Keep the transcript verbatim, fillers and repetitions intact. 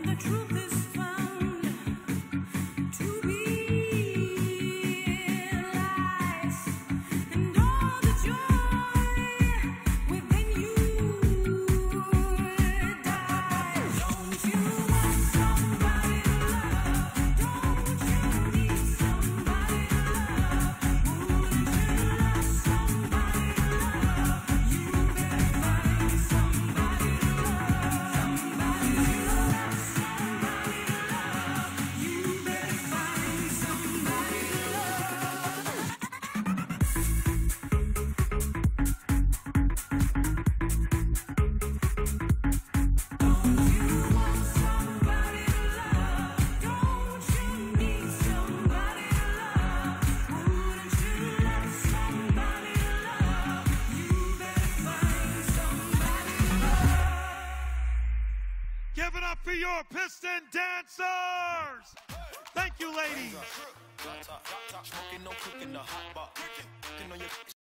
the truth is found to be lies, and all the joy within you dies. Don't you want somebody to love? Don't you need somebody to love? Wouldn't you love somebody to love? You better find somebody to love. Somebody to love. Somebody to love. You better find somebody to love. Don't you want somebody to love? Don't you need somebody to love? Wouldn't you love somebody to love? You better find somebody to love. Give it up for your piston dancers! Thank you, ladies. Smoking, no cooking, the hot pot. Cooking on your